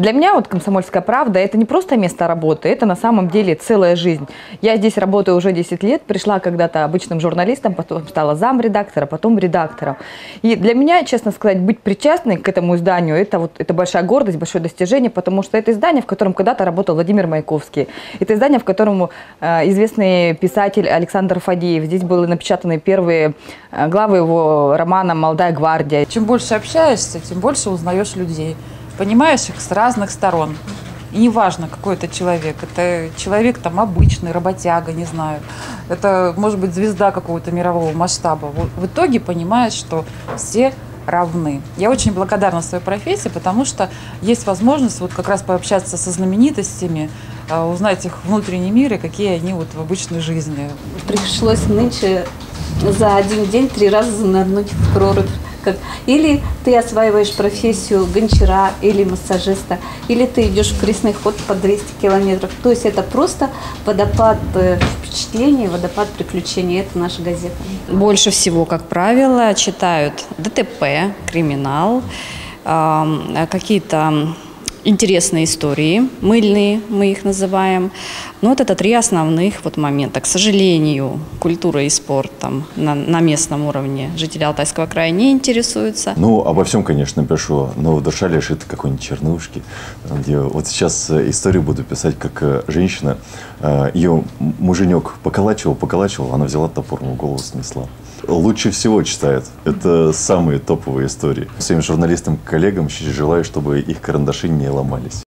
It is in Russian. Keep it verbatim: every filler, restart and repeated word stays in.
Для меня вот «Комсомольская правда» — это не просто место работы, это на самом деле целая жизнь. Я здесь работаю уже десять лет, пришла когда-то обычным журналистом, потом стала замредактора, потом редактором. И для меня, честно сказать, быть причастной к этому изданию — это, вот, это большая гордость, большое достижение, потому что это издание, в котором когда-то работал Владимир Маяковский. Это издание, в котором э, известный писатель Александр Фадеев. Здесь были напечатаны первые э, главы его романа «Молодая гвардия». Чем больше общаешься, тем больше узнаешь людей. Понимаешь их с разных сторон. И неважно, какой это человек. Это человек там обычный, работяга, не знаю. Это может быть звезда какого-то мирового масштаба. В итоге понимаешь, что все равны. Я очень благодарна своей профессии, потому что есть возможность вот как раз пообщаться со знаменитостями, узнать их внутренний мир и какие они вот в обычной жизни. Пришлось нынче за один день три раза занырнуть в прорубь. Как, или ты осваиваешь профессию гончара или массажиста, или ты идешь в крестный ход по двести километров. То есть это просто водопад впечатлений, водопад приключений. Это наша газета. Больше всего, как правило, читают ДТП, криминал, э, какие-то интересные истории, мыльные мы их называем. Но вот это три основных вот момента. К сожалению, культура и спортом на, на местном уровне жители Алтайского края не интересуются. Ну, обо всем, конечно, пишу, но душа лежит какой-нибудь чернушки. Где вот сейчас историю буду писать, как женщина, ее муженек поколачивал, поколачивал, она взяла топор, ему голову снесла. Лучше всего читает. Это самые топовые истории. Своим журналистам, коллегам желаю, чтобы их карандаши не ломались.